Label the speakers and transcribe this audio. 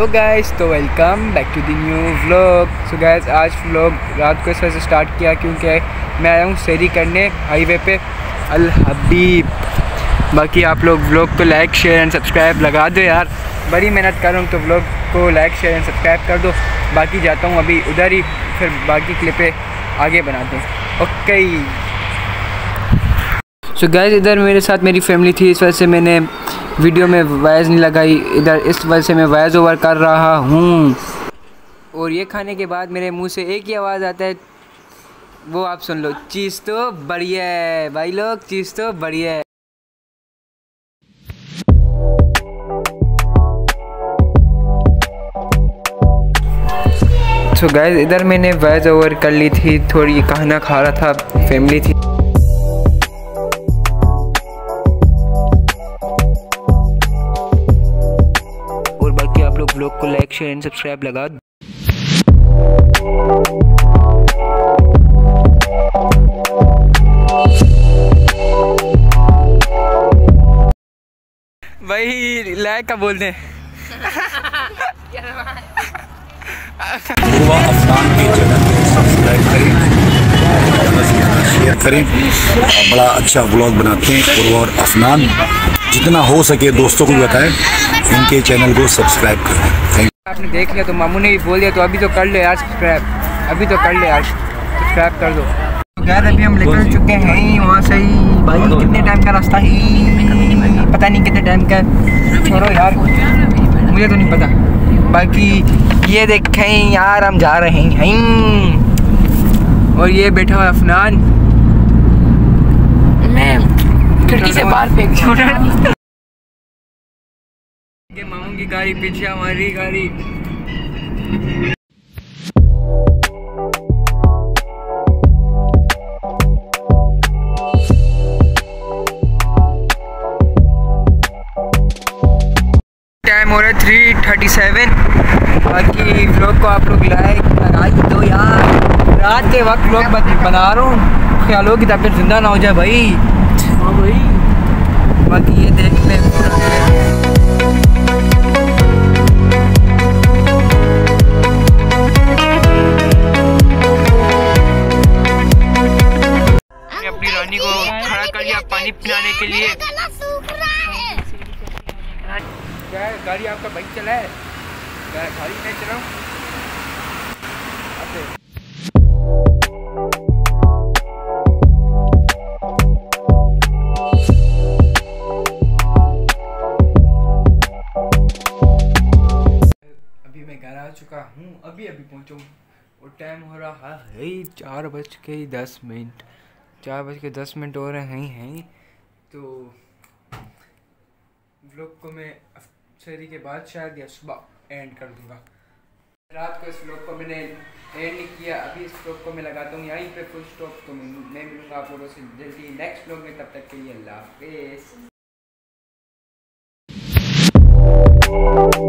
Speaker 1: Hello guys, तो welcome back to the new vlog. So guys, आज vlog रात को इस वजह से स्टार्ट किया क्योंकि मैं आया हूँ सैरी करने हाईवे पे अल हबीब। बाकी आप लोग व्लॉग को लाइक शेयर एंड सब्सक्राइब लगा दो यार, बड़ी मेहनत कर रहा हूँ तो व्लॉग को लाइक शेयर एंड सब्सक्राइब कर दो। बाकी जाता हूँ अभी उधर ही, फिर बाकी क्लिपें आगे बनाते हैं। ओके सो गाइस, इधर मेरे साथ मेरी फैमिली थी, इस वजह से मैंने वीडियो में वॉइस नहीं लगाई। इधर इस वजह से मैं वॉइस ओवर कर रहा हूँ। और ये खाने के बाद मेरे मुंह से एक ही आवाज़ आता है, वो आप सुन लो। चीज़ तो बढ़िया है भाई लोग, चीज़ तो बढ़िया है। सो गाइस, इधर मैंने वॉइस ओवर कर ली थी, थोड़ी खाना खा रहा था, फैमिली थी। आप लोग ब्लॉग को लाइक शेयर एंड सब्सक्राइब लगा। वही लाइक का बोलते हैं।
Speaker 2: अफनान की चैनल को सब्सक्राइब करें, शेयर करें। बड़ा अच्छा व्लॉग बनाते हैं और अफनान जितना हो सके दोस्तों को भी बताएं इनके चैनल को सब्सक्राइब करें।
Speaker 1: आपने देख लिया तो मामू ने भी बोल दिया, तो अभी तो कर लो यार सब्सक्राइब, अभी तो कर लो यार सब्सक्राइब कर दो। तो यार अभी हम निकल चुके हैं वहाँ से ही। भाई कितने टाइम का रास्ता है, पता नहीं कितने टाइम का, छोड़ो यार मुझे तो नहीं पता। बाकी ये देखें यार, हम जा रहे हैं और ये बैठा हुआ अफनान, मैं खिड़की से बाहर फेंक छोड़ा। मामू की गाड़ी पीछे, हमारी गाड़ी। टाइम हो रहा है 3:37। बाकी व्लॉग को आप लोग लाइक लगा दो यार, रात के वक्त व्लॉग बना रहा हूँ, ख्याल हो कि तबीयत जिंदा ना हो जाए भाई। हाँ भाई, बाकी ये देख ले अपनी रानी को खड़ा कर लिया पानी पिलाने के लिए। क्या गाड़ी आपका बाइक चला है, गाड़ी नहीं चलाऊं। अभी मैं घर आ चुका हूँ, अभी पहुँचा और टाइम हो रहा है 4:10। 4:10 हो रहे हैं। तो व्लॉग को मैं सैरी के बाद शायद या सुबह एंड कर दूंगा। रात को इस व्लॉग को मैंने एंड नहीं किया, अभी इस व्लॉग को मैं लगाता हूँ यहीं पे फुल स्टॉप। तो मैं मिलूँगा आप लोगों से जल्दी नेक्स्ट व्लॉग में, तब तक के लिए अल्लाह हाफिज़।